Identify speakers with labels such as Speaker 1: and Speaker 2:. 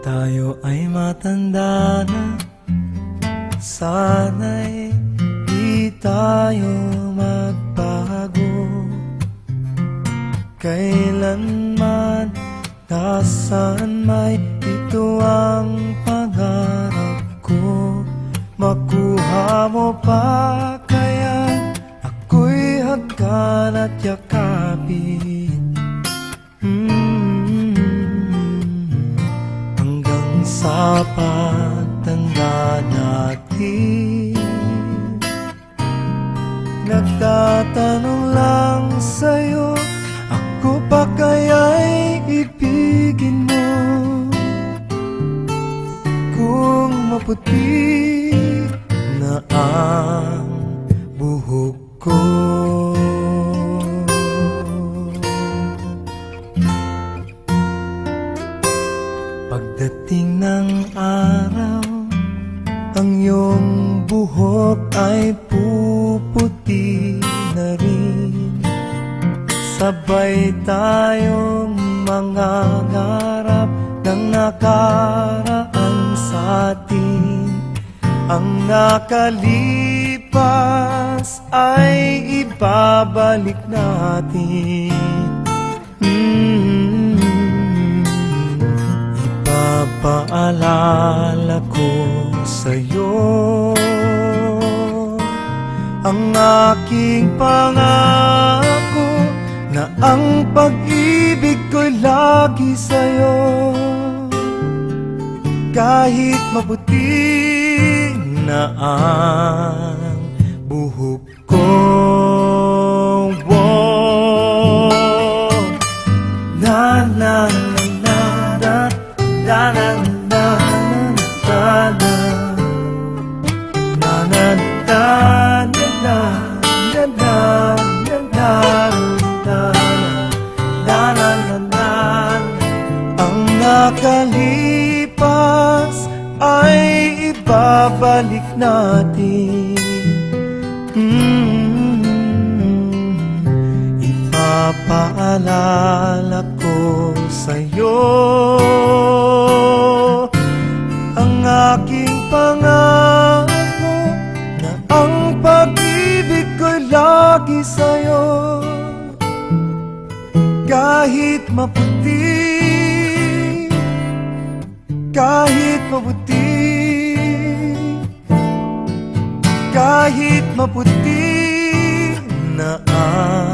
Speaker 1: Tayo ay matanda na, sana'y di tayo magbago. Kailanman, nasaan may ito ang pangarap ko. Makuha mo pa kaya ako'y hagkan at yakapin. Hanggang sa pagtanda natin, nagtatanong lang sa'yo, ako pa kaya'y ibigin mo? Kung maputi na ang buhok ko, pagdating ng araw, ang iyong buhok ay puputi na rin. Sabay tayong mangangarap ng nakaraan sa atin. Ang nakalipas ay ibabalik natin. Ipapaalala ko sa'yo ang aking pangako, na ang pag-ibig ko'y lagi sa'yo. Kahit maputi na ang buhok ko, na na na na na na na na na na na nakalipas ay ibabalik natin. Ipapaalala ko sa'yo ang aking pangako, na ang pag-ibig ko'y lagi sa'yo. Kahit maputi, kahit maputi, kahit maputi na ang